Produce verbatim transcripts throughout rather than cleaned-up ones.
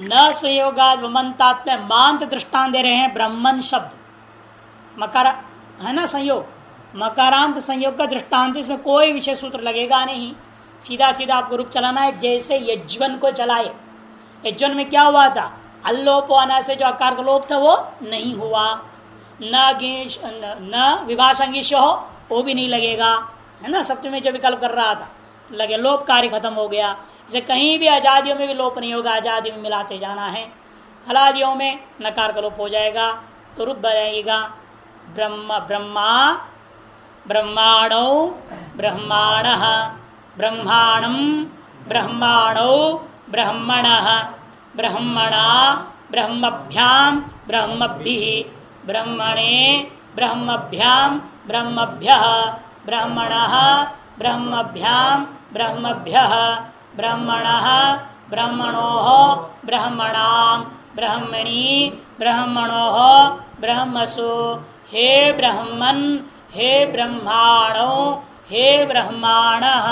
न संयोगाद वमंतात में मांत दृष्टांत दे रहे हैं। ब्रह्मन शब्द मकार है ना, संयोग मकारांत संयोग का दृष्टांत, इसमें कोई विशेष सूत्र लगेगा नहीं, सीधा सीधा आपको रूप चलाना है। जैसे यज्वन को चलाए, यज्वन में क्या हुआ था, अल्लोप आना से जो आकार का लोप था वो नहीं हुआ, न गिश न विभाषांगिश हो वो भी नहीं लगेगा, है ना। सप्तमी में जो विकल्प कर रहा था लगे, लोप कार्य खत्म हो गया। जैसे कहीं भी आजादियों में भी लोप नहीं होगा, आजादी में मिलाते जाना है। हलादियों में नकार का लोप हो जाएगा तो रूप बनेगा ब्रह्म ब्रह्मा ब्रह्माणो ब्रह्माणः ब्रह्माणं ब्रह्माणो ब्रह्मणः ब्रह्मणा ब्रह्मभ्यां ब्रह्मभिः ब्रह्मणे ब्रह्मभ्यां ब्रह्मभ्यः ब्रह्मणः ब्रह्मभ्यां ब्रह्मभ्यः ब्रह्मणः ब्रह्मणोः ब्रह्मणां ब्रह्मणि ब्रह्मणोः ब्रह्मसु। हे ब्रह्मन् हे ब्रह्माणो हे ब्रह्माणः।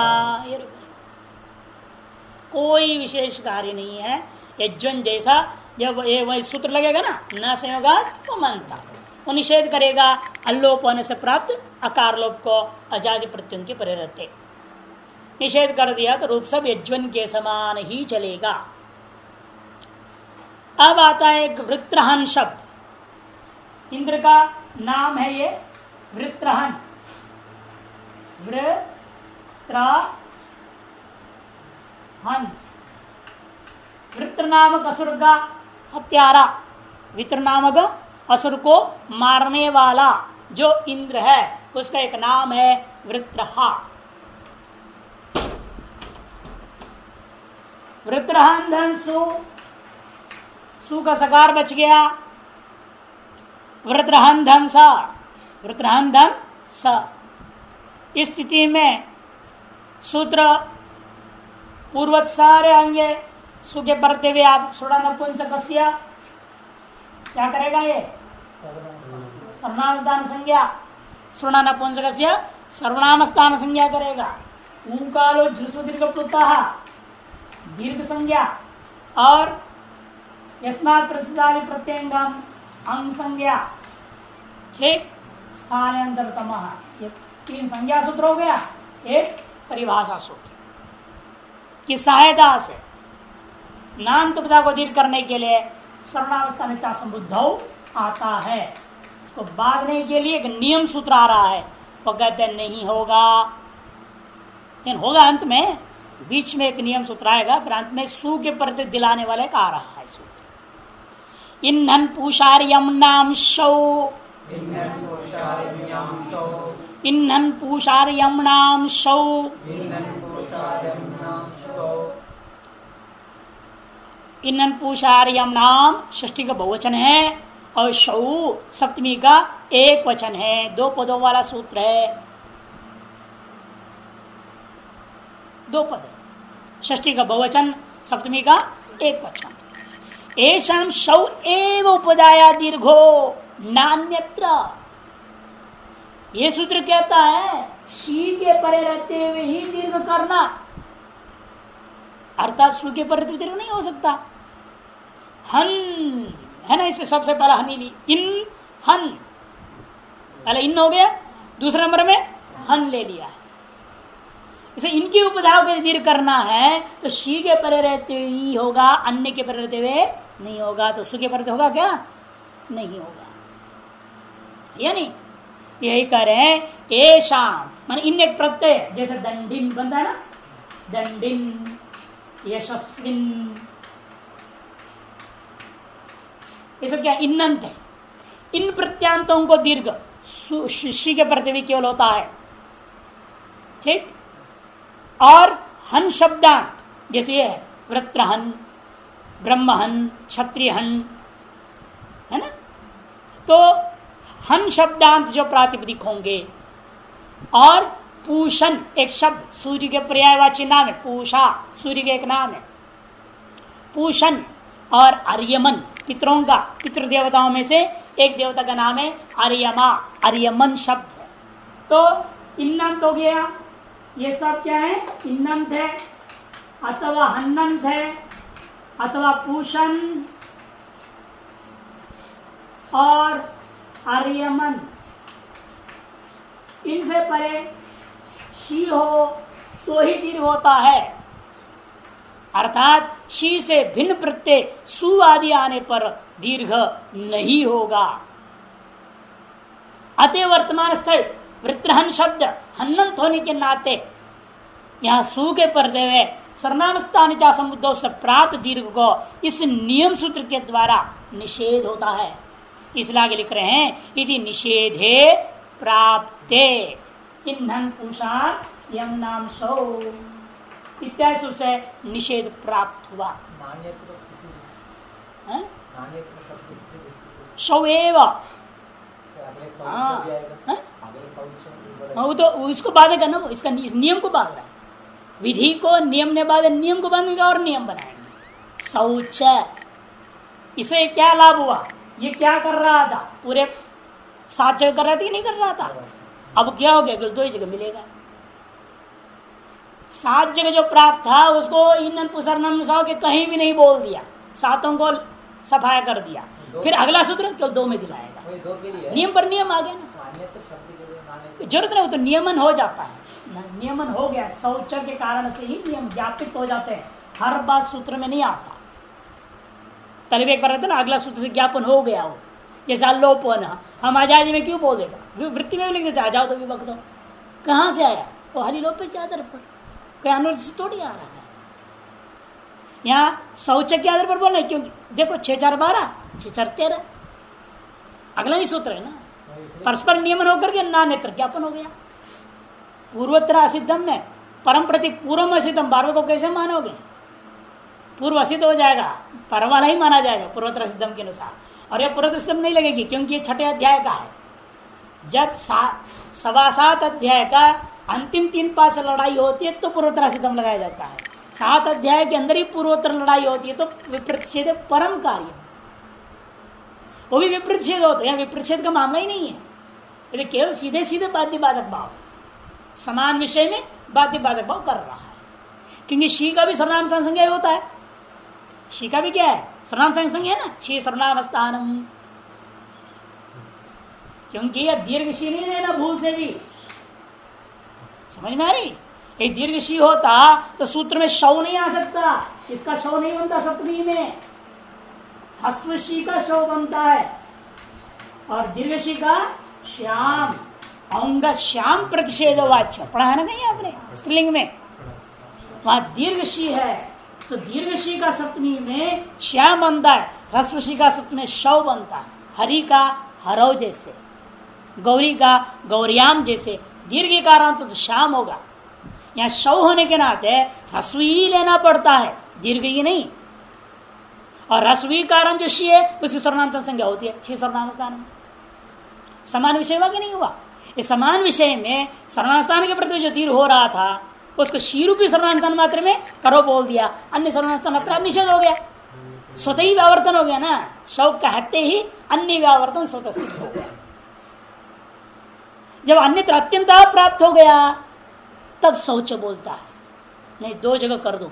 कोई विशेष कार्य नहीं है। यज्वन जैसा जब ये वही सूत्र लगेगा ना, न संयोगात वो मनता, वो निषेध करेगा अल्लोप होने से प्राप्त अकार लोप को अजादि प्रत्ययों के परे रहते, निषेध कर दिया तो रूप सब यज्वन के समान ही चलेगा। अब आता है एक वृत्रहन शब्द, इंद्र का नाम है ये वृत्रहन। वृत्रहन वृत्र नामक असुर का हत्यारा, वित्र नामक असुर को मारने वाला जो इंद्र है उसका एक नाम है वृत्रहा। वृत्रहन धन सु, सु का सकार बच गया, वृत्रहन धन स, वृत्रहन धन स। इस स्थिति में सूत्र पूर्वत सारे अंगे सु के बढ़ते हुए आप सुनपुंसकस्य क्या करेगा, ये सर्वनाम स्थान संज्ञा, सुनपुंसकस्य सर्वनाम स्थान संज्ञा करेगा। ऊकालो झुसु दीर्घ प्लुतः दीर्घ संज्ञा, और यस्मात् प्रसिद्धादि प्रत्यंगम अंग संज्ञा, ठीक। स्थानांतरतम, ये तीन संज्ञा सूत्र हो गया। एक परिभाषा सूत्र की सहायता से नाम तुपदा को दीर्घ करने के लिए सर्वनावस्था में चा संबुद्ध आता है, उसको बांधने के लिए एक नियम सूत्र आ रहा है, वो कहते नहीं होगा, लेकिन होगा अंत में, बीच में एक नियम सूत्र आएगा, फिर अंत में सु के प्रति दिलाने वाले का आ रहा है सूत्र। इन्हन पूषार्यम नाम शौ, इन्हन पूषार्यम नाम शौ, इन्हन पूषार्यम नाम षष्ठी का बहुवचन है और शौ सप्तमी का एक वचन है, दो पदों वाला सूत्र है, दो पद, षष्ठी का बहुवचन सप्तमी का एक वचन। एषाम शौ एव उपदाया दीर्घो नान्यत्र, ये सूत्र कहता है शी के परे रहते हुए ही दीर्घ करना, अर्थात सु के परे दीर्घ नहीं हो सकता। हन है ना, इससे सबसे पहला हनी ली, इन हन, पहले इन हो गया, दूसरे नंबर में हन ले लिया है। इसे इनकी उपधाओं के दीर्घ करना है तो शी के परे रहते हुए ही होगा, अन्य के परे रहते हुए नहीं होगा। तो सु के परे होगा क्या, नहीं होगा, या नहीं। यही कह रहे हैं एशाम, मान इन एक प्रत्यय, जैसे दंडिन बनता है ना, दंडिन यशस्विन, ये सब क्या इन्नंत है। इन प्रत्यांतों को दीर्घ शी के प्रति केवल होता है, ठीक। और हन शब्दांत जैसे ये है वृत्रहन, ब्रह्महन, क्षत्रियहन, है ना, तो हन शब्दांत जो प्रातिपदिक होंगे, और पूषण एक शब्द सूर्य के पर्यायवाची नाम है, पूषा सूर्य के एक नाम है पूषण, और आर्यमन पितरों का, पितृ देवताओं में से एक देवता का नाम है आर्यमा, आर्यमन शब्द है। तो इन्नंत हो गया, ये सब क्या है, इन्नंत है अथवा हन्नंत है, अथवा पूषण और आर्यमन, इनसे परे शी हो तो ही दीर्घ होता है। अर्थात शी से भिन्न प्रत्यय सु आदि आने पर दीर्घ नहीं होगा। अतः वर्तमान स्थल वृत्रहन शब्द हन्नंत होने के नाते यहाँ सु के पर्दे में सर्वनाम स्थानिता समुद्र से प्राप्त दीर्घ को इस नियम सूत्र के द्वारा निषेध होता है। इसलिए आगे लिख रहे हैं यदि निषेधे प्राप्ते इन्हन पुरुषार्थ यम नाम सौ इत्यादि सूत्र से निषेध प्राप्त हुआ। सौ एवं वो तो उसको बाधेगा ना, वो इसका इस नियम को बांध रहा है। विधि को नियम ने बांधे, नियम को बांधेगा और नियम बनाएंगे। शौच, इसे क्या लाभ हुआ? ये क्या कर रहा था? पूरे सात जगह कर रहा था कि नहीं कर रहा था? अब क्या हो गया? दो ही जगह मिलेगा। सात जगह जो प्राप्त था उसको इन पुसरनम के कहीं भी नहीं बोल दिया, सातों को सफाया कर दिया। फिर अगला सूत्र केवल दो में दिलाएगा। नियम पर नियम आ गया ना, जरूरत नहीं, वो तो नियमन हो जाता है। नियमन हो गया, शौच के कारण से ही नियम ज्ञापित हो जाते हैं। हर बात सूत्र में नहीं आता। पहले भी एक बार रहता ना, अगला सूत्र से ज्ञापन हो गया हो, जैसा लोपन। हम आजादी में क्यों बोल देगा? वृत्ति में भी लिख देते आ जाओ तो विभक्त दो। कहाँ से आया वो? हरी लोप के आधार पर, कोई अनुरोध से थोड़ी आ रहा है। यहाँ शौच के आधार पर बोल रहे क्यों? देखो छह चार बारह, छह चार तेरह, अगला ही सूत्र है ना। परस्पर नियमन होकर के ना नेत्र ज्ञापन हो गया। पूर्वोत्तर असिद्धम में परम प्रति पूर्व असिद्धम बारह को कैसे मानोगे? पूर्व असिद्ध हो जाएगा, पर वाला ही माना जाएगा पूर्वोत्तर सिद्धम के अनुसार। और यह पूर्वोत्तर सिद्धम नहीं लगेगी क्योंकि ये छठे अध्याय का है। जब सवा सात अध्याय का अंतिम तीन पास लड़ाई होती है तो पूर्वोत्तर सिद्धम लगाया जाता है। सात अध्याय के अंदर ही पूर्वोत्तर लड़ाई होती है तो विप्रतिषेध परम कार्य, वो भी विप्रतिषेध होता है। यहाँ विप्रतिषेध का मामला ही नहीं है, यदि केवल सीधे सीधे बाध्य बाधक भाव, समान विषय में बाध्य बाधक भाव कर रहा है। क्योंकि शी का भी सर्वनाम संज्ञा होता है। शी का भी क्या है? सर्वनाम संज्ञा है ना, शी सर्वनाम स्थानम। क्योंकि यह दीर्घ शी नहीं लेना भूल से भी, समझ में आ रही? एक दीर्घ शी होता तो सूत्र में शव नहीं आ सकता, इसका शव नहीं बनता। सप्तमी में हस्वशी का शव बनता है और दीर्घशी का श्याम। अंग श्याम प्रतिषेध वाच्य पढ़ा है ना कहीं आपने स्त्रीलिंग में? वहां दीर्घशी है तो दीर्घशी का सप्तमी में श्याम बनता है, ह्रस्वशी का सप्तमी में शव बनता है। हरि का हरव जैसे, गौरी का गौरियाम जैसे दीर्घ के कारण तो श्याम होगा। यहाँ शव होने के नाते ह्रस्व ही लेना पड़ता है, दीर्घ ही नहीं। और रस्वी कारण जो शी है उसकी सर्वनाम संज्ञा होती है, शी सर्वनाम स्थान। समान विषय हुआ कि नहीं हुआ? इस समान विषय में सर्वनाम स्थान के प्रति जो दीर्घ हो रहा था उसको शी रूपी सर्वनाम स्थान मात्र में करो बोल दिया, अन्य सर्वनाम स्थान अपने आप निषेध हो गया, स्वतः ही व्यावर्तन हो गया ना। शव कहते ही अन्य व्यावर्तन स्वतः सिद्ध हो गया। जब अन्यत्र अत्यंत प्राप्त हो गया तब शौच बोलता है, नहीं दो जगह कर दो,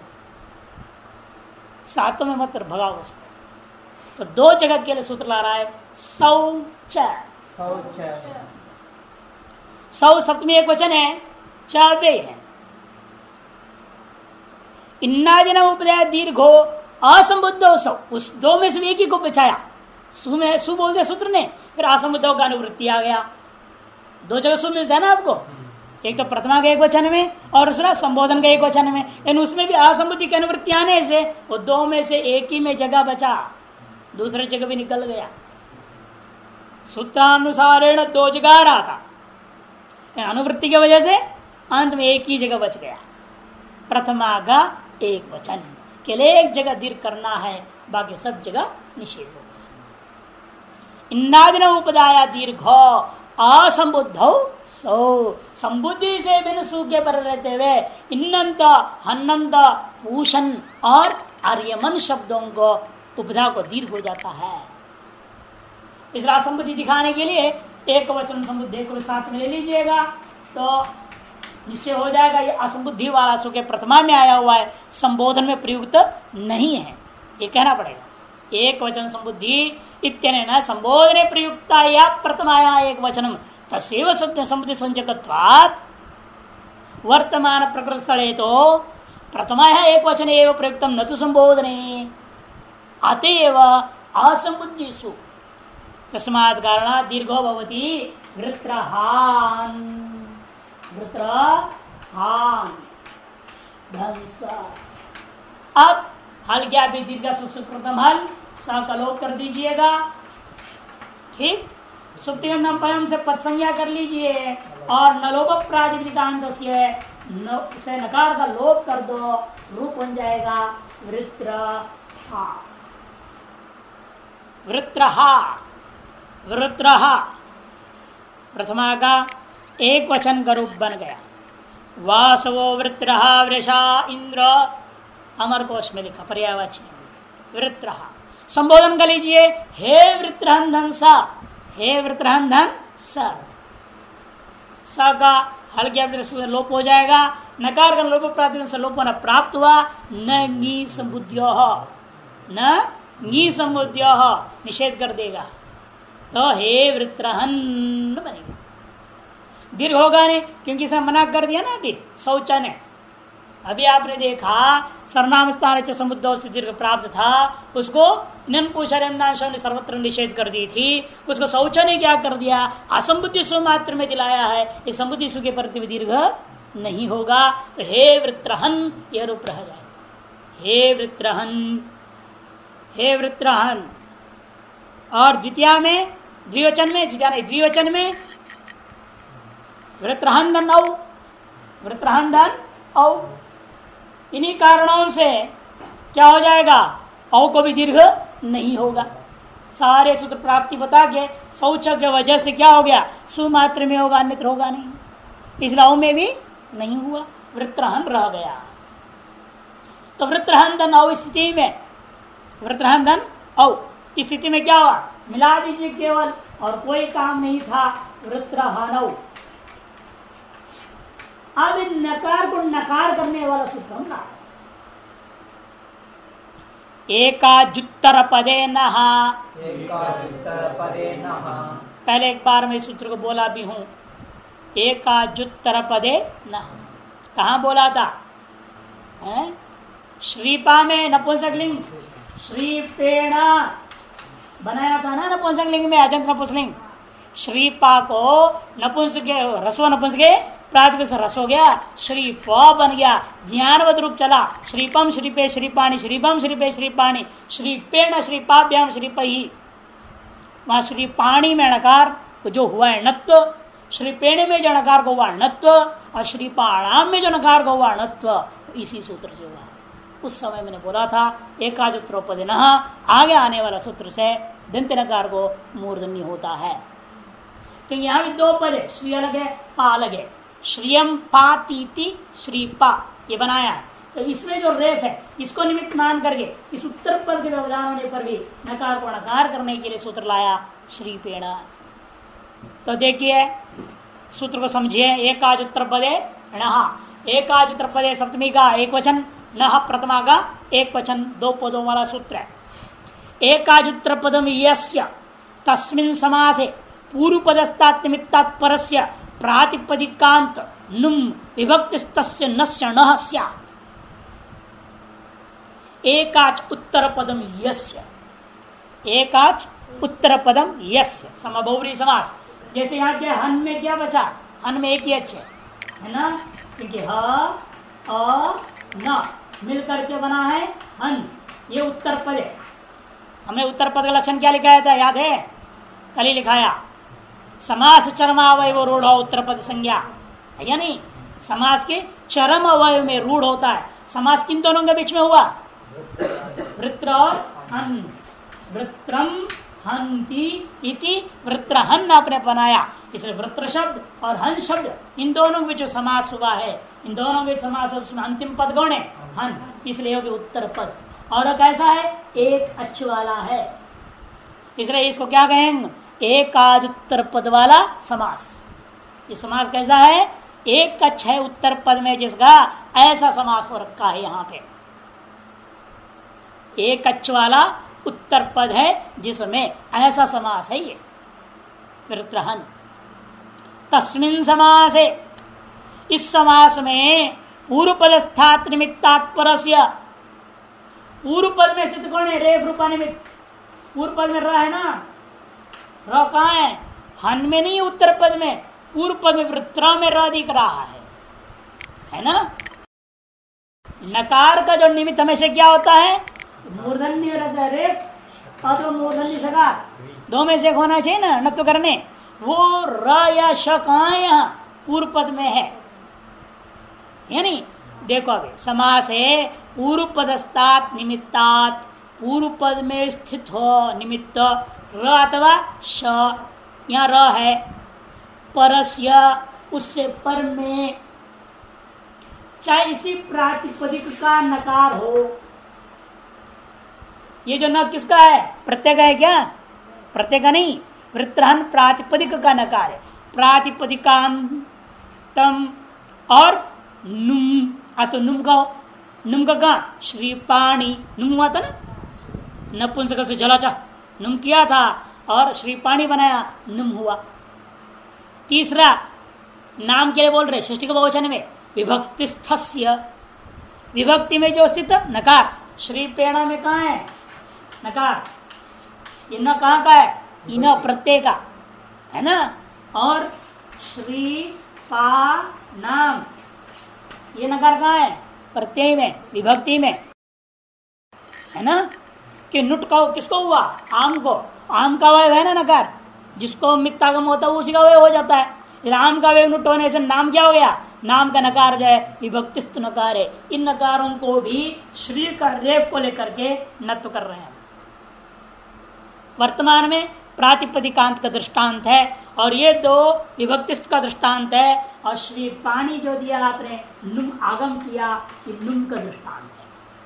सातों में मत भगाओ उसको। तो दो जगह के लिए सूत्र ला रहा है शौच। सौ सप्तमी एक वचन है, चाबे है। इन्नादिना उपदय दीर्घो असंबुद्धो सौ, उस दो में से एक ही को बचाया। सु में सु बोल दिया सूत्र ने, फिर असंबुद्धों का अनुवृत्ति आ गया। दो जगह सु मिलता है ना आपको, एक तो प्रथमा के एक वचन में और दूसरा संबोधन के एक वचन में। लेकिन उसमें भी असंबुद्धि की अनुवृत्ति आने से वो दो में से एक ही में जगह बचा, दूसरे जगह भी निकल गया। सूत्रानुसारेण दो जगह आ रहा था, अनुवृत्ति की वजह से अंत में एक ही जगह बच गया। प्रथमा का एक वचन, केवल एक जगह दीर्घ करना है, बाकी सब जगह निषेध हो। इन्नादिन उपदाया दीर्घो असंबुद्धौ सो, संबुद्धि से बिन सूखे पर रहते हुए इन्नंत हन्नंत पूषण और आर्यमन शब्दों को उपधा को दीर्घ हो जाता है। इसलिए असंबुद्धि दिखाने के लिए एक वचन संबुद्धि को साथ में ले लीजिएगा तो निश्चय हो जाएगा ये असंबुद्धि वाला सु के प्रथमा में आया हुआ है, संबोधन में प्रयुक्त नहीं है। ये कहना पड़ेगा। एक वचन संबुद्धि इत्यनेन संबोधने प्रयुक्ता या प्रथमाया एक वचनम तस्यैव संबुद्धि संजकत्वात् वर्तमान प्रकृत स्थले तो प्रथमाया एक वचन एवं प्रयुक्तम न तो संबोधने अतएव असंबुद्धिषु तस्मात् कारणात् दीर्घो भवति वृत्रहान वृत्रहान ध्वंस। अब हल क्या भी दीर्घ सुकृतम हल स का लोप कर दीजिएगा। ठीक, सुप्ति में पयम से पद संज्ञा कर लीजिए और नलोप प्रातिपदिकांत से नकार का लोप कर दो, रूप बन जाएगा वृत्रहा। वृत्रहा वृत्रहा प्रथमा का एक वचन का रूप बन गया। वासवो वृत्रहा वृषा इंद्र, अमर कोश में लिखा पर्यायवाची वृत्रहा। संबोधन कर लीजिए, हे वृत्रहंधन स, हे वृत्रहंधन स। स का हल क्या लोप हो जाएगा, नकार का लोप प्रातिपदिक से लोप होना प्राप्त हुआ। न गी संबुद्ध्यो न गी संबुद्ध्यो निषेध कर देगा तो हे वृत्रहन बनेगा। दीर्घ होगा नहीं क्योंकि इसे मना कर दिया ना अभी शौचा ने। अभी आपने देखा सर्वनाम स्थान समुद्र से दीर्घ प्राप्त था, उसको ने सर्वत्र निषेध कर दी थी। उसको शौचा ने क्या कर दिया, असंबुद्धि सु मात्र में दिलाया है। इस संबुद्धि सु के प्रति दीर्घ नहीं होगा तो हे वृत्रहन यह रूप रह जाए। हे वृत्रहन, हे वृत्रहन। और द्वितीया में द्विवचन में द्वितीया नहीं द्विवचन में वृत्रहंधन औ वृत्रहंधन औ। इन्हीं कारणों से क्या हो जाएगा, औ को भी दीर्घ नहीं होगा। सारे सूत्र प्राप्ति बता के शौच के वजह से क्या हो गया, सुमात्र में होगा अन्यत्र होगा नहीं, इसलिए औ में भी नहीं हुआ, वृत्रहन रह गया। तो वृत्रहंधन औ स्थिति में वृत्रहंधन औ स्थिति में क्या हुआ, मिला दीजिए केवल और कोई काम नहीं था, वृत्रहनौ। अब इन नकार को नकार करने वाला सूत्र हम ना एकाजुत्तर पदे नहा। पहले एक बार मैं सूत्र को बोला भी हूं, एकाजुत्तर पदे नहा। कहां बोला था, है? श्रीपा में नपुंसकलिंग श्रीपेणा बनाया था ना, नपुंसकलिंग में अजंत नपुंसकलिंग। श्रीपा को नपुंसक रसो नपुंसक प्रातिपदिक से रस हो गया, श्री प बन गया, ज्ञानवत रूप चला। श्रीपम श्रीपे श्रीपाणी, श्रीपम श्रीपे श्रीपाणी, श्रीपेण श्रीपाभ्याम श्रीपही। वहां श्रीपाणी में नकार जो हुआ है नत्व, श्रीपेण में जो नकार को हुआ नत्व, और श्रीपाणाम में जो नकार को हुआ नत्व, इसी सूत्र से हुआ। उस समय मैंने बोला था एकाजुत्रोपदे न, आगे आने वाला सूत्र से दंत नकार को मूर्धन्य होता है। तो यहाँ भी दो पद है, श्री अलग है पा अलग है। श्रियम पातीति श्रीपा ये बनाया है, तो इसमें जो रेफ है इसको निमित्त मान करके इस उत्तर पद के व्यवधान होने पर भी नकार को नकार करने के लिए सूत्र लाया श्रीपेणा। तो देखिए सूत्र को समझिए, एकाज उत्तर पदे नहा, एकाज उत्तर पदे सप्तमी का एक वचन, नह प्रथमा का एक वचन, दो पदों वाला सूत्र है। एकाज उत्तर पदम यस्य तस्मिन् समासे पूर्व पदस्तात् निमित्तात् परस्य प्रातिपदिकांत नुम विभक्तिस्तस्य नस्य नः स्यात्। एकाच उत्तर पदम यस्य, एकाच उत्तर पदम यस्य समबहुव्रीहि समास। जैसे यहाँ क्या हन में क्या बचा, हन में एक ही अच्छे है ना, क्योंकि ह अ न मिल करके बना है हन, ये उत्तर पद है। हमने उत्तर पद का लक्षण क्या लिखाया था, याद है, कल ही लिखाया, समास चरम अवयव रूढ़ उत्तर पद संज्ञा है या नहीं। समास के चरम अवयव में रूढ़ होता है। समास किन दोनों के बीच में हुआ, वृत्र और हन। वृत्रम हंति इति वृत्रहन आपने बनाया, इसलिए वृत्र शब्द और हन शब्द इन दोनों के बीच जो समास हुआ है, इन दोनों के समास उसमें अंतिम पद कौन है, हन, इसलिए होगी उत्तर पद। और कैसा है, एक अच्छ वाला है, इसलिए इसको क्या कहेंगे, एकाज उत्तर पद वाला समास। ये समास कैसा है, एक कच्छ है उत्तर पद में जिसका, ऐसा समास हो रखा है यहाँ पे। एक अच वाला उत्तर पद है जिसमें ऐसा समास है ये वृत्रहन। तस्मिन् समासे, इस समास में पूर्व पदस्थात् निमित्तात् परस्य, पूर्व पद में स्थित कौन है? रेफ रूपा निमित्त। पूर्व पद में र है ना, र कहाँ है? हन में नहीं, उत्तर पद में। पूर्व पद में वृत्रा में र दिख रहा है, है ना। नकार का जो निमित्त हमेशा क्या होता है? मूर्धन्य रेफ और तो मूर्धन्य शकार, दो में से होना चाहिए ना नत्व करने। वो र या श कहाँ है? यहाँ पूर्व पद में है, यानी देखो अभी समास है पूर्व पदस्तात निमित्तात, पूर्व पद में स्थित हो निमित्त र अथवा श, यहाँ र है। परस्य, उससे पर में, चाहे इसी प्रातिपदिक का नकार हो। ये जो न किसका है? प्रत्यय का है क्या? प्रत्यय का नहीं, वृत्रहन प्रातिपदिक का नकार है। प्रातिपदिकांतम और नुम, आ तो नुम का हो, नुम का कहा? श्रीपाणी, नुम हुआ था ना, नपुंसक से जलाचा नुम किया था और श्रीपाणी बनाया, नुम हुआ। तीसरा नाम के लिए बोल रहे षष्ठी के बहुवचन में विभक्तिस्थस्य, विभक्ति में जो स्थित नकार, श्रीपेणा में कहाँ है नकार? ये न कहाँ का है? इन प्रत्यय का है ना। और श्री पा नाम, ये नकार कहाँ है? प्रत्यय में, विभक्ति में, है ना। कि नुट का किसको हुआ? आम को, आम का अवयव है ना नकार, जिसको मित्तागम होता है उसी का अवयव हो जाता है। आम का अवयव नुट होने से नाम क्या हो गया? नाम का नकार जो है विभक्तिस्थ नकार है। इन नकारों को भी श्री का रेफ को लेकर के नत्व कर रहे हैं। वर्तमान में प्रातिपदिकांत का दृष्टांत है और ये दो विभक्तिस्थ का दृष्टांत है। और श्री पाणी जो दिया आपने नुम आगम किया, ये नुम का दृष्टांत है।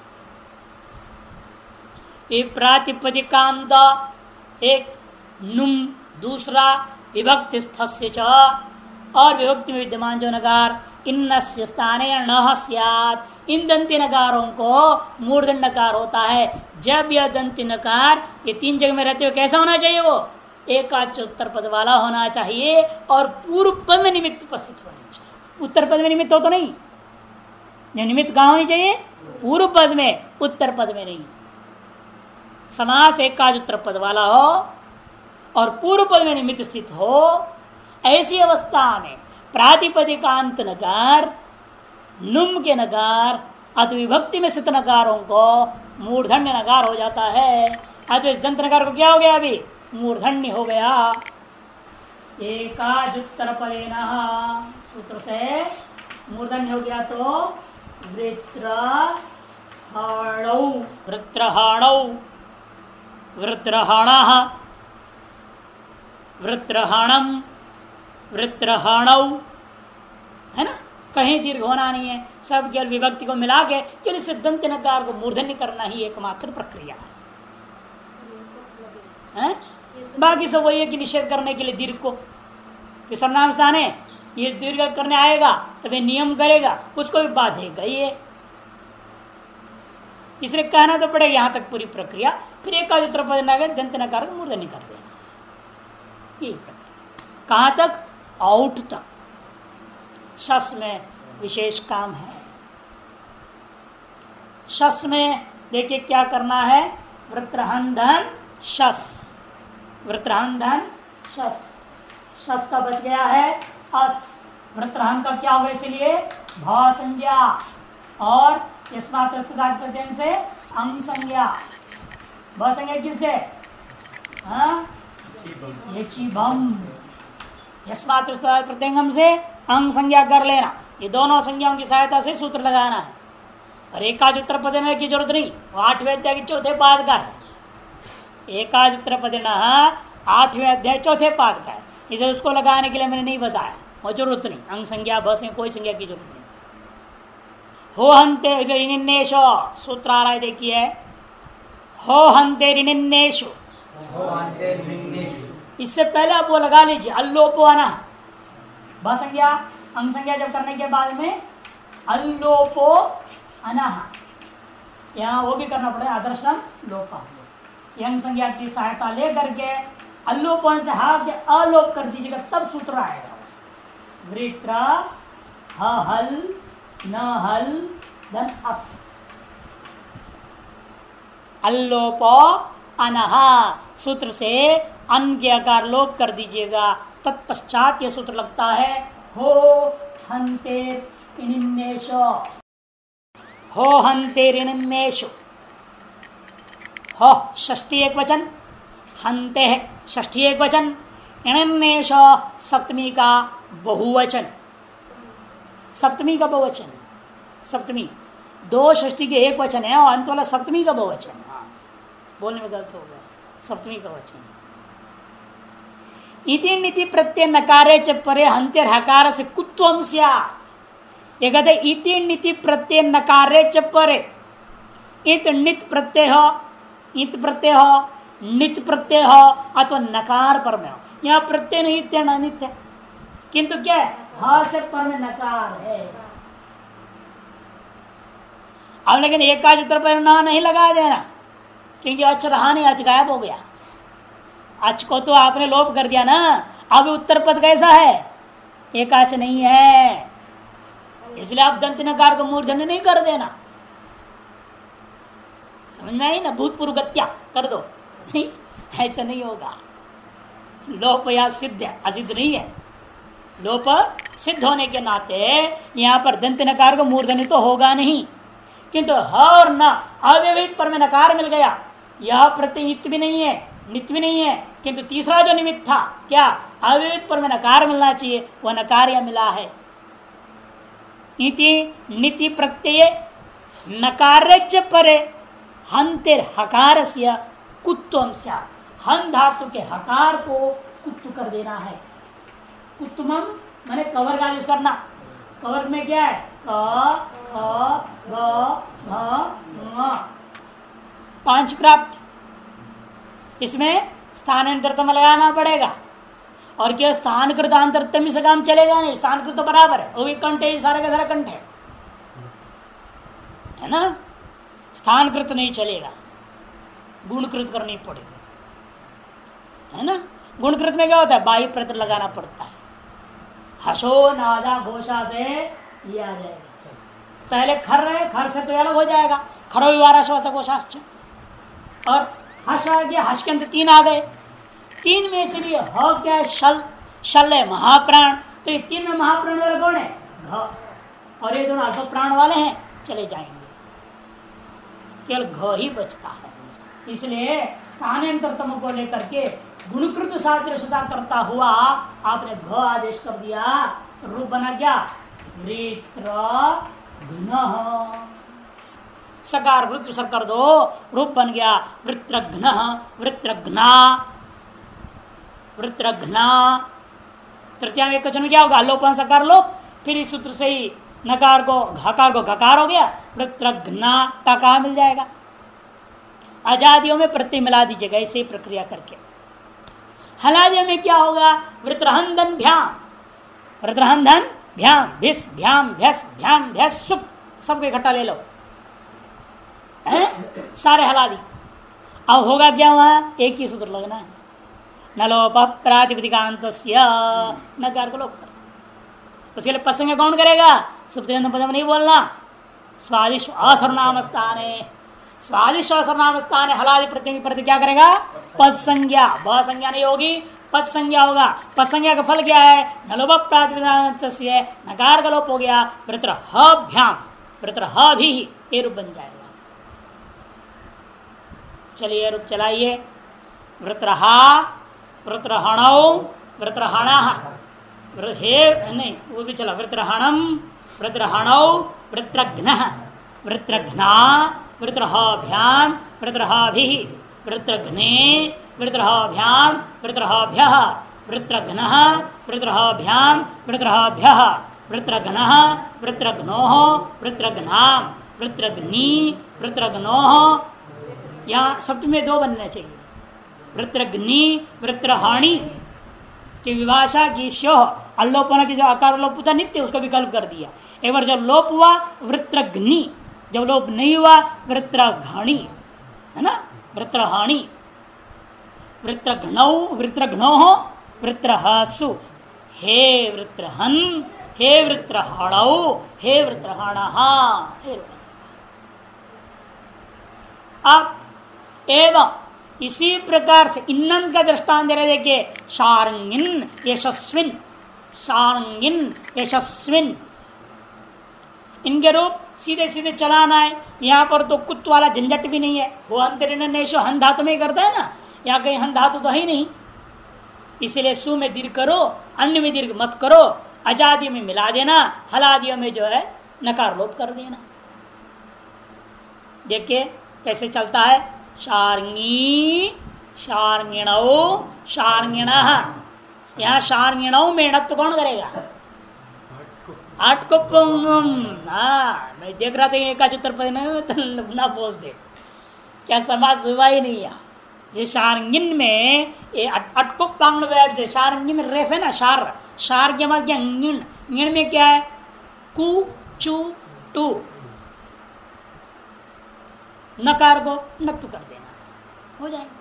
ये प्रातिपदिकांत एक नुम, दूसरा विभक्तिस्थस्य च, और विभक्ति में विद्यमान जो नकार इन्नस्य स्थाने न स्यात्, इन दंती नकारों को मूर्धन नकार होता है। जब यह दंती नकार ये तीन जगह में रहते हुए कैसा होना चाहिए? वो एकाच उत्तर पद वाला होना चाहिए और पूर्व पद में निमित्त उपस्थित होना चाहिए। उत्तर पद में निमित्त हो तो नहीं, जो निमित्त कहाँ होनी चाहिए? पूर्व पद में, उत्तर पद में नहीं। समास एकाच उत्तर पद वाला हो और पूर्व पद में निमित्त स्थित हो, ऐसी अवस्था में प्रातिपदिकांत नकार, नुम के नकार अथ विभक्ति में स्थित नकारों को मूर्धन्य नकार हो जाता है। अथ इस दंत नकार को क्या हो गया? अभी मूर्धन्य हो गया। एकाजुत्तर पदेन सूत्र से मूर्धन्य हो गया तो वृत्रहणौ, वृत्रहणौ, वृत्रहणः, वृत्रहणम, वृत्रहणौ, है ना। कहीं दीर्घ होना नहीं है, सब केवल विभक्ति को मिला के केवल इस दंत नकार को मूर्धन्य करना ही एकमात्र प्रक्रिया है, है? बाकी सब वही है कि निषेध करने के लिए दीर्घ को, कि सर्वनाम स्थान है ये दीर्घ करने आएगा तब ये नियम करेगा, उसको भी बाधेगा ये, इसलिए कहना तो पड़ेगा यहाँ तक पूरी प्रक्रिया। फिर एक उत्तर पद दंत नकार को मूर्धन्य कर देना, ये प्रक्रिया। कहाँ तक? आउट तक। शस में विशेष काम है। शस में देखिए क्या करना है? वृत्रहन धन शस, वृत्रहन धन शस, शस का बच गया है अस, वृत्रहन का क्या होगा? इसलिए भ संज्ञा और यस्मात् प्रत्यय से अंग संज्ञा। भ संज्ञा किससे? हाँ, ये चिबम, यस्मात् प्रत्यंगम से अंग संज्ञा कर लेना। ये दोनों संज्ञाओं की सहायता से सूत्र लगाना है। और एकाज उत्तर पदेन की जरूरत नहीं, वो आठवें अध्याय के चौथे पाद का है। एकाज उत्तर पदेन आठवें अध्याय चौथे पाद का है, इसे उसको लगाने के लिए मैंने नहीं बताया, वो जरूरत नहीं। अंग संज्ञा भ से कोई संज्ञा की जरूरत नहीं। हो हंते ऋणिन्नेशो सूत्र आ रहा है, देखिए हो हंते ऋणिन्नेशु, इससे पहले आप वो लगा लीजिए अल्लोपो अना, भ संज्ञा अंग संज्ञा जब करने के बाद में अल्लोपो अनः, यहाँ वो भी करना पड़ेगा आदर्शम लोपा। यंग संज्ञा की सहायता लेकर के अल्लोपन से हा के अलोप कर दीजिएगा, तब सूत्र आएगा। वृत्र ह हल न हल धन अस, अल्लोप अनहा सूत्र से अन के आकार लोप कर दीजिएगा। तत्पश्चात यह सूत्र लगता है हो हंते इनिन्नेशो, हो हंते ऋणन्नेशो। हो षष्ठी एक वचन, हंते है षष्ठी एक वचन, इणन्नेश सप्तमी का बहुवचन, सप्तमी का बहुवचन। सप्तमी दो षष्ठी के एक वचन है और अंत वाला सप्तमी का बहुवचन। बोलने में गलत हो गया, सप्तमी का वचन। इति नीति प्रत्यय नकारे च परे हंते हकार से कुत्वम स्यात्। ये कहते इति नीति प्रत्यय नकारे च परे, इत नित प्रत्यय हो, इत प्रत्यय हो, नित प्रत्यय हो अथवा नकार पर में हो। यहाँ प्रत्यय नित्य न नित्य, किंतु क्या है हा से पर में नकार है। अब लेकिन एक काज उत्तर पर ना नहीं लगाया जाए ना, क्योंकि अच रहा नहीं, अच गायब हो गया। अच को तो आपने लोप कर दिया ना, अब उत्तर पद कैसा है, एक अच नहीं है, इसलिए आप दंत नकार को मूर्धन्य नहीं कर देना। समझ में आई ना, भूतपूर्व गत्या कर दो, नहीं ऐसा नहीं होगा। लोप या सिद्ध है, असिद्ध नहीं है। लोप सिद्ध होने के नाते यहाँ पर दंत नकार को मूर्धन्य तो होगा नहीं, किंतु ह और न अव्यवहित पर में नकार मिल गया। यह प्रत्यय भी नहीं है, नित्य भी नहीं है, किंतु तीसरा जो निमित्त था क्या अव्यवहित पर में नकार मिलना चाहिए, वह नकार यह मिला है। इति निति प्रत्यय नकारच परे हंतिर हकार से कुत्वम स्यात्। हन धातु के हकार को कुत्व कर देना है। कुत्वम माने कवर का आदेश करना। कवर में क्या है, क ख ग घ ङ, पांच प्राप्त। इसमें स्थानांतरतम लगाना पड़ेगा, और क्या स्थान कृतांतरतम से काम चलेगा नहीं। स्थान कृत तो बराबर है, वो भी कंठ है, सारा का सारा कंठ है, है ना। स्थानकृत नहीं चलेगा, गुणकृत करनी पड़ेगी, है ना। गुणकृत में क्या होता है, बाह्य प्रत्यय लगाना पड़ता है। हसो नादा घोषा से ये आ जाएगा। पहले खर रहे, खर से तो अलग हो जाएगा, खरो विवारा श्वास घोषाश्च। और हस आ गया, हस के अंदर तीन आ गए, तीन में से भी ह क्या है, शल, शल है महाप्राण। तो ये तीन में महाप्राण वाले कौन है, घ, और ये दोनों अल्प प्राण वाले हैं, चले जाएंगे, केवल घ ही बचता है। इसलिए स्थानांतरतम को लेकर के गुणकृत सादृश्यता करता हुआ आपने घ आदेश कर दिया, तो रूप बना क्या, वृत्र घ्न। सकार वृत्त सर कर दो, रूप बन गया वृत्रघ्न, वृत्रघ्ना, वृत्रघ्ना। तृतीय एक वचन में क्या होगा, लोपन सकार लोप, फिर इस सूत्र से ही नकार को घकार को घकार हो गया, वृत्रघ्ना का कहा मिल जाएगा। आजादियों में प्रत्यय मिला दीजिएगा ऐसे प्रक्रिया करके। हलादियों में क्या होगा, वृत्रहंधन भ्याम, वृत्रहंधन भ्याम, भिस भ्याम भ्यस भ्याम भ्यस सुप, सबको इकट्ठा ले लो, है सारे हलादी। अब होगा क्या, वहां एक ही सूत्र लगना है, न लोप प्रातिपदिकांत नकार को लोप कर। उसके लिए पसंग कौन करेगा, सुप्तिगंध पदम नहीं बोलना, स्वादिश असर्वनाम स्थाने, स्वादिश असर्वनाम स्थाने हलादि प्रत्यय प्रति क्या करेगा, पद संज्ञा, ब संज्ञा नहीं होगी, पद संज्ञा होगा। पद संज्ञा का फल क्या है, न लोप प्रातिपदिकांत नकार का लोप हो गया, वृत्र ह भ्याम, वृत्र ह भी ये रूप बन जाएगा। चलिए रूप चलाइए, वृत्रहा, वृत्रहणौ, वृत्रहणा, हे नहीं वो भी चला, वृत्रहणम, वृत्रहणौ, वृत्रघ्न, वृत्रघ्ना, वृत्रहाभ्याम, वृत्रहाभिः, वृत्रघ्ने, वृत्रहाभ्याम, वृत्रहाभ्यः, वृत्रघ्नः, वृत्रहाभ्याम, वृत्रहाभ्यः, वृत्रघ्नः, वृत्रघ्नोः, वृत्रघ्नाम, वृत्रघ्नी, वृत्रघ्नोः। यहाँ सप्तमी में दो बनने चाहिए, वृत्रघ्नी, वृत्रहाणी की विभाषा की श्यो अल्लोपना की जो आकार लोप था नित्य, उसको विकल्प कर दिया। एक बार जब लोप हुआ वृत्रघ्नी, जब लोप नहीं हुआ वृत्रघणी है ना, वृत्रहाणी, वृत्रघ्नौ वृत्रघ्नो वृत्रहसु, हे वृत्रहन, हे वृत्रहणौ, हे वृत्रहणः। अब एवं इसी प्रकार से इन्नंत का दृष्टांत दे रहे, देखिए शार्ंगिन यशस्विन, शार्ंगिन यशस्विन, इनके रूप सीधे सीधे चलाना है। यहाँ पर तो कुत वाला झंझट भी नहीं है, वो अंतरिणेशो हन धातु में करता है ना, यहाँ कहीं हन धातु तो है ही नहीं, इसलिए सु में दीर्घ करो, अन्य में दीर्घ मत करो, अजादियों में मिला देना, हलादियों में जो है नकार लोप कर देना। देखिए कैसे चलता है, शार्ंगी शार्ंगिणौ शार्ंगिणः, यहाँ शार्ंगिणौ में णत्व कौन करेगा, आठ को हाँ मैं देख रहा था एक उत्तर प्रदेश ना बोल दे, क्या समाज हुआ ही नहीं है। ये शार्ंगिन में ये अटकुपांग वेब से शार्ंगिन में रेफ है ना, शार शार के बाद क्या गिण, गिण में क्या है, कु चू टू, नकार को नत्व कर देना हो जाएगा।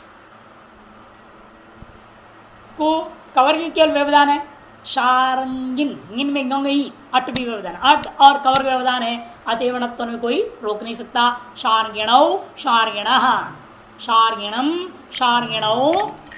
को कवर की केवल व्यवधान है, शारंगिन, गिन में गंगी अट भी व्यवधान, अट और कवर व्यवधान है, अतएव नत्व में कोई रोक नहीं सकता। शार्गिणौ शार्गिणः, शार्गिणम शार्गिणौ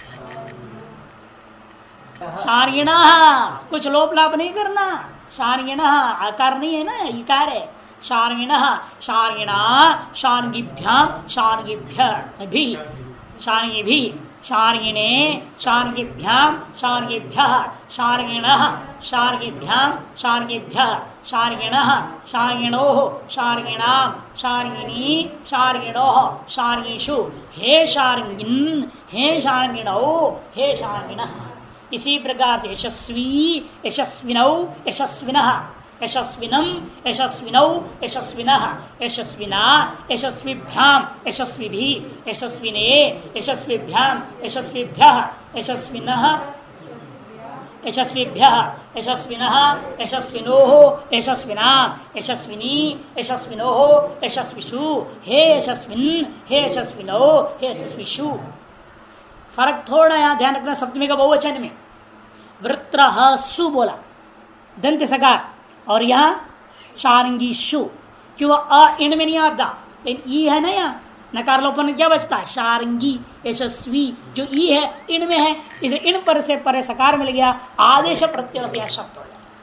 शार्गिणः, कुछ लोप लाप नहीं करना, शार्गिणः आकार नहीं है ना, इकार है। शार्गिणः शार्गिणा शार्गिभ्याम शार्गिभ्य भी शार्गिभि शार्गिणे शार्गिभ्याम शार्गिभ्यः शार्गिणः शार्गिभ्याम शार्गिभ्यः शार्गिणः शार्गिणोः शार्गिणाम शार्गिणी शार्गिणोः शार्गिषु, हे शार्गिन् हे शार्गिणौ हे शार्गिणः। इसी प्रकार से यशस्वी यशस्विनौ यशस्विनः, यशस्विनम यशस्विनौ यशस्विनः यशस्विना यशस्विभ्याम यशस्विभि यशस्विने यशस्विभ्याम यशस्विभ्यः यशस्विनः यशस्विभ्यः यशस्विनः यशस्विनोः यशस्विनाम यशस्विनी यशस्विनोः यशस्विषु, हे यशस्विन् हे यशस्विनौ हे यशस्विषु। फर्क थोड़ा यहाँ ध्यान रखना, सप्तमी का बहुवचन में वृत्रहसु बोला दंत सकार, और यहाँ शारंगीषु, क्यों अ इन में नहीं आता, लेकिन ई है ना, यहाँ नकार लोपन में क्या बचता है, शारंगी यशस्वी, जो ई है इन में है, इसलिए इन पर से परे सकार मिल गया, आदेश प्रत्यय से यह शब्द हो जाए।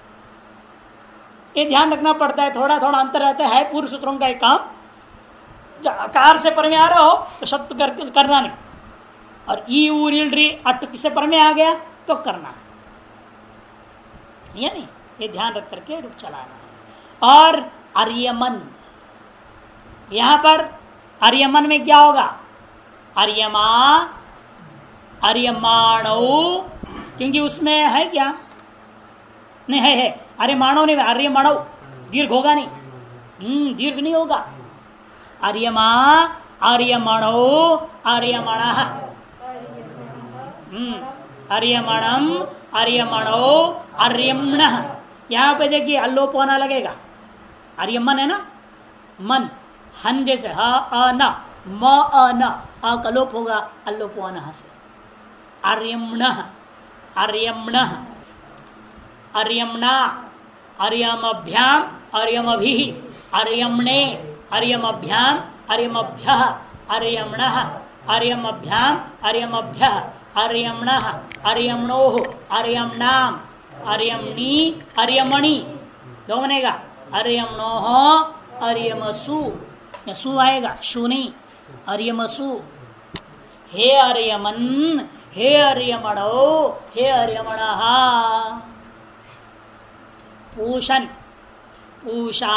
ये ध्यान रखना पड़ता है, थोड़ा थोड़ा अंतर रहता है पूर्व सूत्रों का एक काम, जब आकार से पर में आ रहा हो तो शब्द कर, करना नहीं, और ई उल री अट से पर में आ गया तो करना है, या नहीं, ये ध्यान रख करके रूप चलाना है। और अर्यमन, यहां पर अर्यमन में क्या होगा, अर्यमा अर्यमाणौ, क्योंकि उसमें है क्या, नहीं है है अर्यमाणौ नहीं, अर्यमाणौ दीर्घ होगा नहीं, हम्म दीर्घ नहीं होगा, अर्यमा अर्यमणौ अर्यमणः, हम्म अर्यमणम अर्यमणौ अर्यमणः। यहाँ पे देखिए अल्लोप होना लगेगा, अर्यमन है ना, मन हन जैसे ह अ न म अ न, अ का लोप होगा अल्लोप होना से, अर्यमणः अर्यमणः अर्यमणा अर्यमभ्याम अर्यमभिः अर्यमणे अर्यमभ्याम अर्यमभ्यः अर्यमणः अर्यमभ्याम अर्यमभ्यः अर्यमणः अर्यमणोः अर्यमणाम अर्यमणी अर्यमणि, दो बनेगा, अर्यमणोः अर्यमसु, या सु आएगा, शु नहीं, अर्यमसु, हे अर्यमन हे अर्यमणो हे अर्यमणः। पूषण पूषा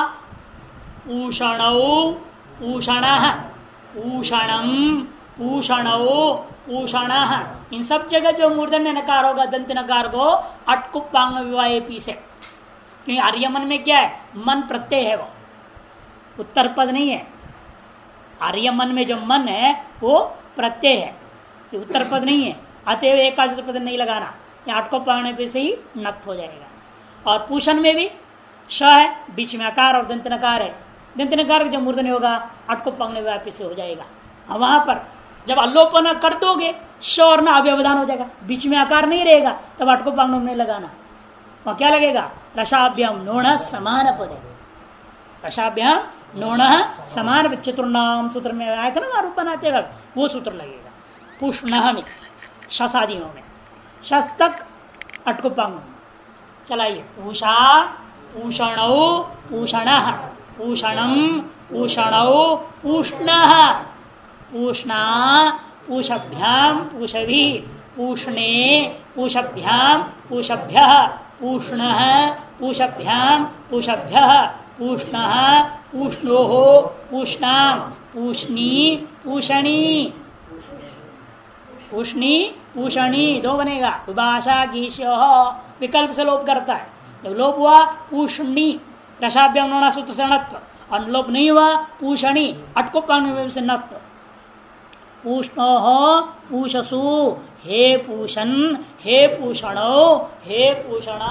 पूषणौ पूषणः पूषणम पूषणौ पूषणः, इन सब जगह जो मूर्धन्य नकार होगा दंत नकार को अटकुपांग विवाह पी से, क्योंकि आर्यमन में क्या है, मन प्रत्यय है, वो उत्तर पद नहीं है। आर्यमन में जो मन है वो प्रत्यय है, ये उत्तर पद नहीं है, अतएव एकाच पद नहीं लगाना, यहाँ अटकुपांग पे से ही नक्त हो जाएगा। और पूषण में भी श है, बीच में आकार और दंत नकार है। दंत नकार जब मूर्धन्य होगा अट को पकड़ने व्यापी से हो जाएगा। अब वहां पर जब अल्लोपन कर दोगे श और न अव्यवधान हो जाएगा, बीच में आकार नहीं रहेगा, तब अट को पकड़ने में लगाना। वहां क्या लगेगा? रसाभ्याम नोण समान पद है। रसाभ्याम नोण समान चतुर्नाम सूत्र में आया था ना रूप बनाते वक्त, वो सूत्र लगेगा। पुष्ण में शसादियों में शस तक अट को पकड़ चलाइए। पूषा पूषणौ पूषणः पूषणम पूषणौ पूष्णः पूष्णा पूषभ्याम पूषवी पूष्णे पूषभ्याम पूषभ्यः पूष्णः पूषभ्याम पूषभ्यः पूष्णः पूष्णोः पूष्णाम पूष्णी पूषणी पूष्णी पूषणी दो बनेगा। विभाषा गीष्यो विकल्प से लोप करता है। जब लोप हुआ पूषणी रसाभ्याम नोना सूत्र से णत्व, अनुलोप नहीं हुआ पूषणी अटको पाने से नत्व। पूष्णो पूषसु हे पूषण हे पूषणो हे पूषण।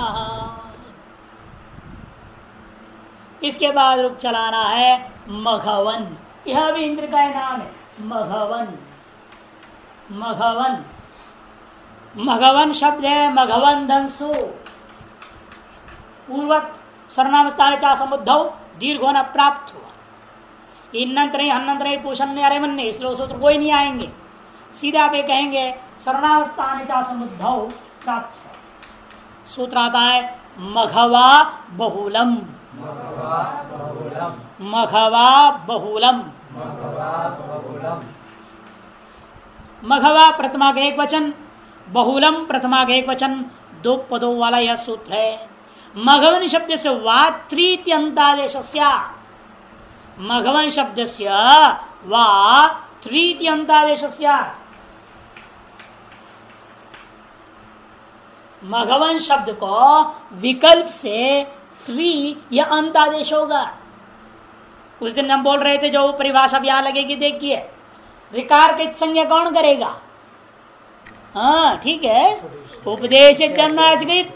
इसके बाद रूप चलाना है मघवन। यह भी इंद्र का नाम है मघवन। मघवन मघवन शब्द है मघवन धनसु पूर्वत सर्वनाम स्थान चा समुद्धव दीर्घ होना प्राप्त हुआ। इन्नंत नहीं हन्नंत नहीं पूषण नहीं अरे मन नहीं, इसलिए सूत्र कोई नहीं आएंगे। सीधा आप ये कहेंगे सर्वनाम स्थान चा समुद्धव प्राप्त हुआ। सूत्र आता है मघवा बहुलम मघवा बहुलम। मघवा प्रथमा का एक वचन, बहुलम प्रथमा का एक वचन, दो पदों वाला यह सूत्र है। मघवन शब्द से वा तृतीयंतादेश मघवन शब्द से वा तृतीयंतादेश मघवन शब्द को विकल्प से त्रि या अंतादेश होगा। उस दिन हम बोल रहे थे जो परिभाषा अब यहां लगेगी, देखिए रिकार के संज्ञा कौन करेगा? हाँ ठीक है, उपदेश जन्मासिक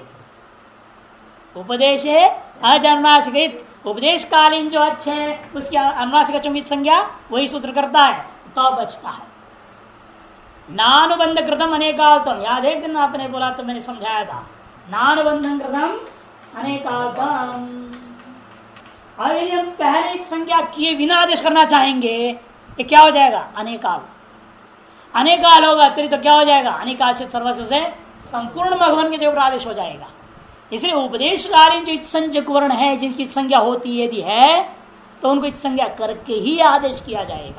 उपदेश अजन्मासिक उपदेश कालीन जो अच्छे है उसकी अनुनासिक चुंगित संज्ञा वही सूत्र करता है, तो बचता है। नानुबंध कृतम अनेकाल्तम, याद एक दिन आपने बोला तो मैंने समझाया था। नानुबंधन कृतम अनेकाल्तम। अब यदि हम पहले संज्ञा किए बिना आदेश करना चाहेंगे ये क्या हो जाएगा? अनेकाल। अनेकाल होगा तेरी तो क्या हो जाएगा? अनेकाल से सर्वस्व से संपूर्ण भगवान के जो आदेश हो जाएगा। इसलिए उपदेशकालीन जो संज्ञक वर्ण है जिनकी संज्ञा होती यदि है तो उनको संज्ञा करके ही आदेश किया जाएगा।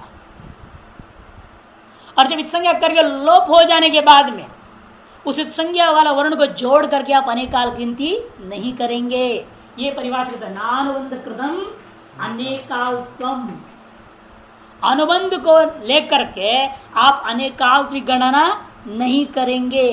और जब संज्ञा करके लोप हो जाने के बाद में उस संज्ञा वाला वर्ण को जोड़ करके आप अनेकाल गिनती नहीं करेंगे। ये परिभाषा नानुबंध कृतम अनेकाल्त्वम। अनुबंध को लेकर के आप अनेकाल्त की गणना नहीं करेंगे,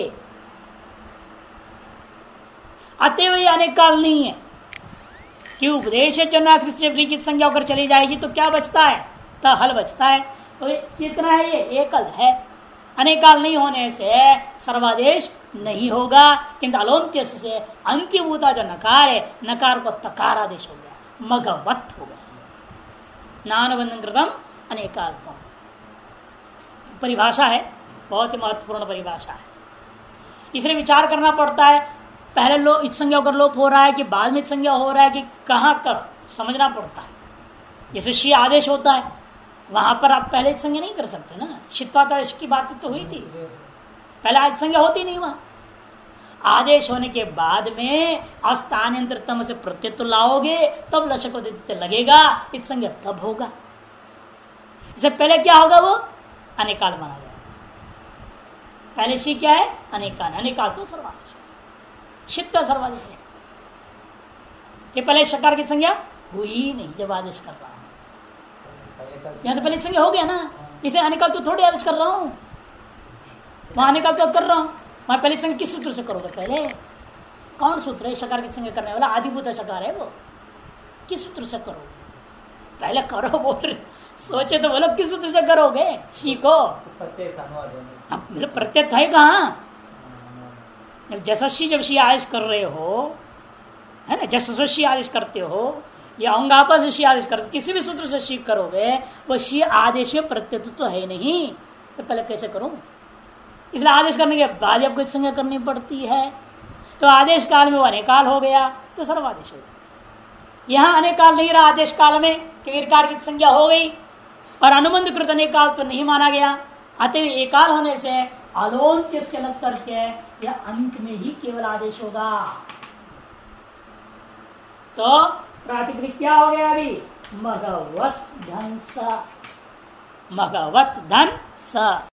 अतएव ये अनेकाल नहीं है। कि उपदेश की संज्ञा होकर चली जाएगी तो क्या बचता है? तो हल बचता है। तो कितना है? ये एकल है। अनेकाल नहीं होने से सर्वादेश नहीं होगा, किंतु अलोन्त्य से अंत्यभूता जो नकार है नकार को तकार आदेश हो गया, मगवत हो गया। नानुबंधन कृतम अनेकाल्तम परिभाषा है, बहुत ही महत्वपूर्ण परिभाषा है। इसलिए विचार करना पड़ता है पहले लो इत संज्ञा होकर लोप हो रहा है कि बाद में संज्ञा हो रहा है कि कहाँ कर समझना पड़ता है। जैसे शी आदेश होता है वहां पर आप पहले संज्ञा नहीं कर सकते ना। शित्वादेश की बात तो हुई थी, पहले आज संज्ञा होती नहीं। वहां आदेश होने के बाद में अस्थानांतरतम से प्रत्यय लाओगे तब लशक लगेगा, इत संज्ञा तब होगा। इससे पहले क्या होगा? वो अनेकाल माना जाएगा। पहले शी क्या है? अनेकाल। अनेकाल तो सर्वादेश, शित्ता सर्वादेश है। ये पहले शकार की संज्ञा हुई नहीं जब आदेश कर रहा हूं। यहां तो पहले संज्ञा हो गया ना, इसे अनेकाल तो थोड़ी आदेश कर रहा हूं। वहां अनेकाल तो कर रहा हूं, वहां पहले संज्ञा किस सूत्र से करोगे? पहले कौन सूत्र है शकार की संज्ञा करने वाला? आदिभूत शकार है वो। किस सूत्र से करोगे? पहले करो बोल रहे, सोचे तो बोलो किस सूत्र से करोगे? सीखो। अब मेरे प्रत्यय है कहाँ? जैसा शी जब शी आयश कर रहे हो है ना, जैसे शी आदेश करते हो या अंगापा से शी आदेश करते, किसी भी सूत्र से शी करोगे वो शी आदेश में प्रत्यय तो है नहीं, तो पहले कैसे करूं? इसलिए आदेश करने के बाद आपको संज्ञा करनी पड़ती है। तो आदेश काल में वो अनेकाल हो गया तो सर्वादेश हो गया। यहाँ अनेकाल नहीं रहा आदेश काल में, क्योंकि कार की संज्ञा हो गई और अनुबंध कृत अनेकाल तो नहीं माना गया। अतः एकाल होने से अलोन्त्य से अलग करके या अंत में ही केवल आदेश होगा। तो प्रातिपदिक क्या हो गया अभी? मघवत धन स, मघवत धन स।